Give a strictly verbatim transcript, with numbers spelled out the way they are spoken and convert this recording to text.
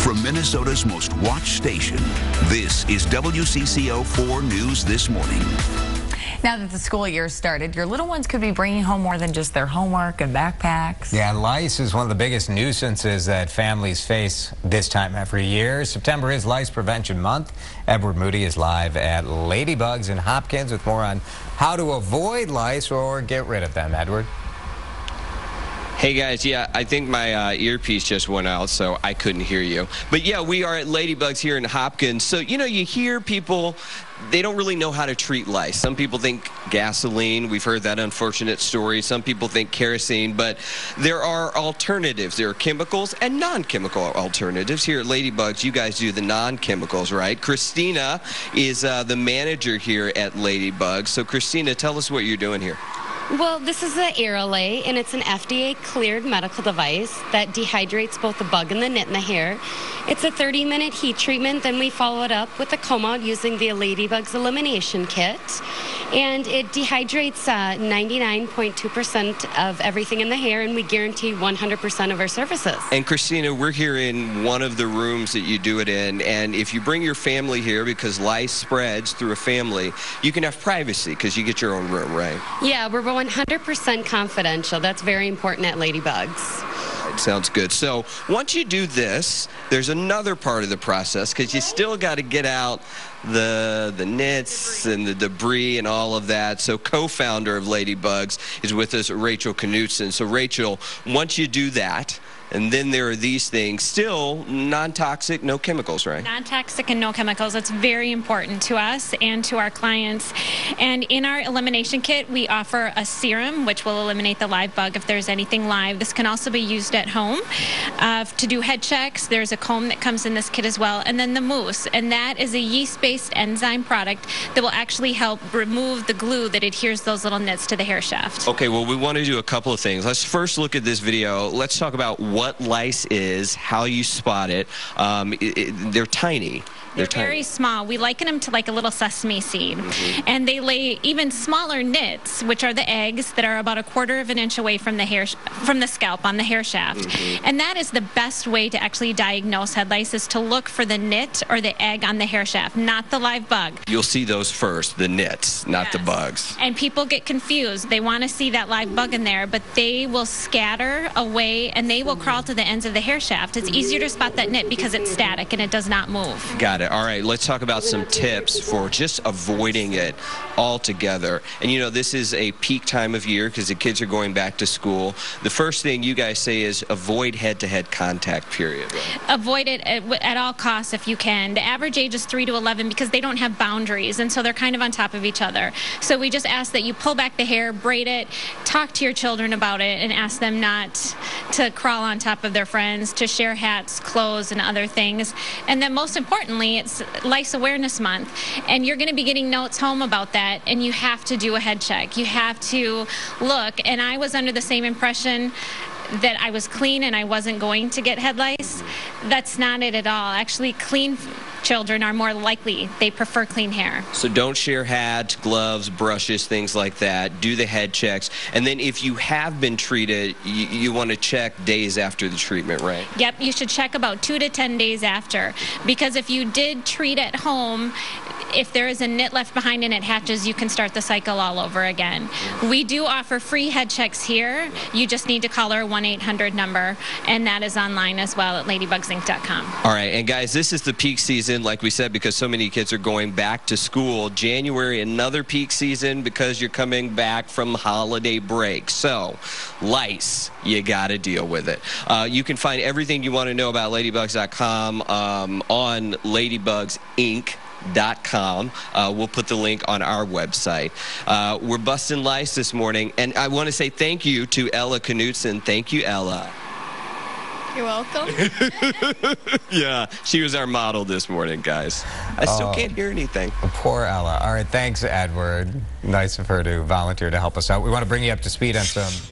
from Minnesota's most watched station, this is W C C O four News This Morning. Now that the school year started, your little ones could be bringing home more than just their homework and backpacks. Yeah, lice is one of the biggest nuisances that families face this time every year. September is Lice Prevention Month. Edward Moody is live at Ladybugs in Hopkins with more on how to avoid lice or get rid of them. Edward? Hey guys, yeah, I think my uh, earpiece just went out, so I couldn't hear you. But yeah, we are at Ladybugs here in Hopkins. So, you know, you hear people, they don't really know how to treat lice. Some people think gasoline. We've heard that unfortunate story. Some people think kerosene, but there are alternatives. There are chemicals and non-chemical alternatives. Here at Ladybugs, you guys do the non-chemicals, right? Christina is uh, the manager here at Ladybugs. So, Christina, tell us what you're doing here. Well, this is the Aerolay, and it's an F D A-cleared medical device that dehydrates both the bug and the nit in the hair. It's a thirty minute heat treatment, then we follow it up with a comb out using the Ladybugs Elimination Kit. And it dehydrates ninety-nine point two percent of everything in the hair, and we guarantee one hundred percent of our services. And Christina, we're here in one of the rooms that you do it in, and if you bring your family here, because lice spreads through a family, you can have privacy because you get your own room, right? Yeah, we're one hundred percent confidential. That's very important at Ladybugs. Sounds good. So once you do this, there's another part of the process because you still got to get out the the nits and the debris and all of that. So co-founder of Ladybugs is with us, Rachel Knutson. So Rachel, once you do that, and then there are these things, still non-toxic, no chemicals, right? Non-toxic and no chemicals. It's very important to us and to our clients. And in our elimination kit, we offer a serum, which will eliminate the live bug if there's anything live. This can also be used at home uh, to do head checks. There's a comb that comes in this kit as well. And then the mousse, and that is a yeast-based enzyme product that will actually help remove the glue that adheres those little nits to the hair shaft. Okay, well, we want to do a couple of things. Let's first look at this video. Let's talk about what what lice is, how you spot it. Um, it, it they're tiny. They're, They're very small. We liken them to like a little sesame seed. Mm-hmm. And they lay even smaller nits, which are the eggs that are about a quarter of an inch away from the hair, from the scalp on the hair shaft. Mm-hmm. And that is the best way to actually diagnose head lice, is to look for the nit or the egg on the hair shaft, not the live bug. You'll see those first, the nits, not yes. the bugs. And people get confused. They want to see that live bug in there, but they will scatter away and they will crawl to the ends of the hair shaft. It's easier to spot that nit because it's static and it does not move. Got it. All right, let's talk about some tips for just avoiding it altogether. And you know, this is a peak time of year because the kids are going back to school. The first thing you guys say is avoid head-to-head contact, period. Right? Avoid it at, at all costs if you can. The average age is three to eleven because they don't have boundaries, and so they're kind of on top of each other. So we just ask that you pull back the hair, braid it, talk to your children about it, and ask them not to crawl on top of their friends, to share hats, clothes, and other things. And then most importantly, it's Lice Awareness Month, and you're going to be getting notes home about that, and you have to do a head check. You have to look, and I was under the same impression that I was clean and I wasn't going to get head lice. That's not it at all. Actually, clean children are more likely. They prefer clean hair. So don't share hats, gloves, brushes, things like that. Do the head checks. And then if you have been treated, you, you want to check days after the treatment, right? Yep, you should check about two to ten days after. Because if you did treat at home, if there is a nit left behind and it hatches, you can start the cycle all over again. We do offer free head checks here. You just need to call our one eight hundred number, and that is online as well at ladybugs inc dot com. All right, and guys, this is the peak season, like we said, because so many kids are going back to school. January, another peak season because you're coming back from holiday break. So, lice, you got to deal with it. Uh, you can find everything you want to know about ladybugs dot com um, on ladybugs inc dot com. Uh, we'll put the link on our website. Uh, we're busting lice this morning, and I want to say thank you to Ella Knutson. Thank you, Ella. You're welcome. Yeah, she was our model this morning, guys. I still oh, can't hear anything. Poor Ella. All right, thanks, Edward. Nice of her to volunteer to help us out. We want to bring you up to speed on some